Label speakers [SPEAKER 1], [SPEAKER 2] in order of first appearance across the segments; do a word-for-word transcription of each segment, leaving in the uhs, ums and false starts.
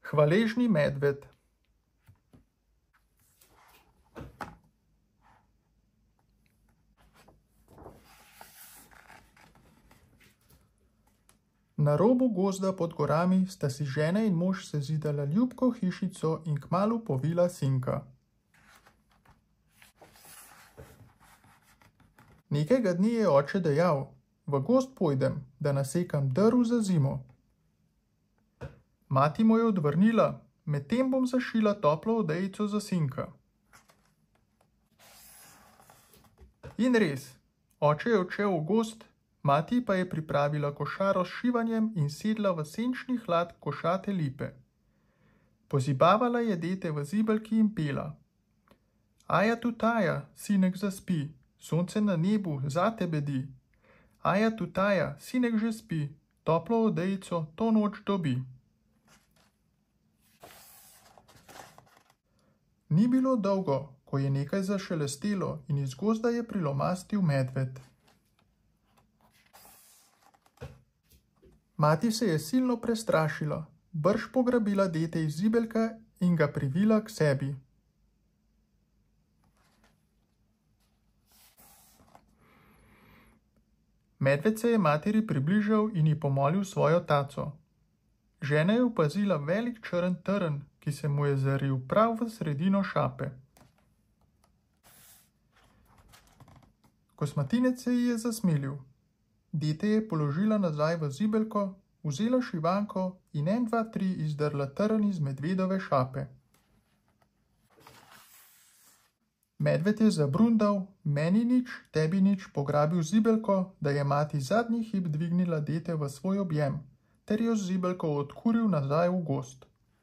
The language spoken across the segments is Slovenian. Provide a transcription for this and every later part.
[SPEAKER 1] Hvaležni medved. Na robu gozda pod gorami sta si žena in mož sezidala ljubko hišico in kmalu povila sinka. Nekega dne je oče dejal: v gozd pojdem, da nasekam drv za zimo. Mati mu je odvrnila: medtem bom zašila toplo odejico za sinka. In res, oče je odšel v gozd, mati pa je pripravila košaro s šivanjem in sedla v senčni hlad košate lipe. Pozibavala je dete v zibelki in pela: Aja tutaja, sinek zaspi, sonce na nebu zate bedi. Aja tutaja, sinek že spi, toplo odejico to noč dobi. Ni bilo dolgo, ko je nekaj zašelestelo in iz gozda je prilomastil medved. Mati se je silno prestrašila, brž pograbila dete iz zibelka in ga privila k sebi. Medved se je materi približal in ji pomolil svojo taco. Žena je opazila velik črn trn, ki se mu je zaril prav v sredino šape. Kosmatinec se ji je zasmilil. Dete je položila nazaj v zibelko, vzela šivanko in en, dva, tri izdrla trn iz medvedove šape. Medved je zabrundal: meni nič, tebi nič, pograbil zibelko, da je mati zadnji hip dvignila dete v svoj objem, ter jo z zibelko odkuril nazaj v gozd.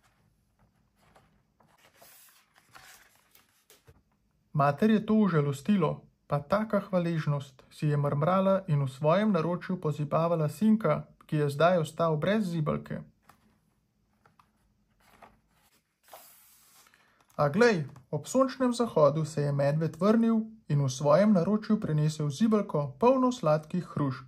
[SPEAKER 1] Mater je to užalostilo, pa taka hvaležnost, si je mrmrala in v svojem naročju pozibavala sinka, ki je zdaj ostal brez zibelke. A glej, ob sončnem zahodu se je medved vrnil in v svojem naročju prinesel zibelko, polno sladkih hrušk.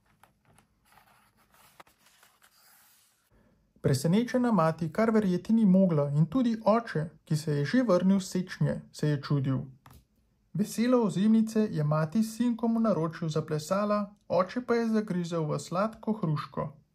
[SPEAKER 1] Presenečena mati kar verjeti ni mogla in tudi oče, ki se je že vrnil s sečnje, se je čudil. Vesela ozimnice je mati s sinkom v naročju zaplesala, oče pa je zagrizel v sladko hruško.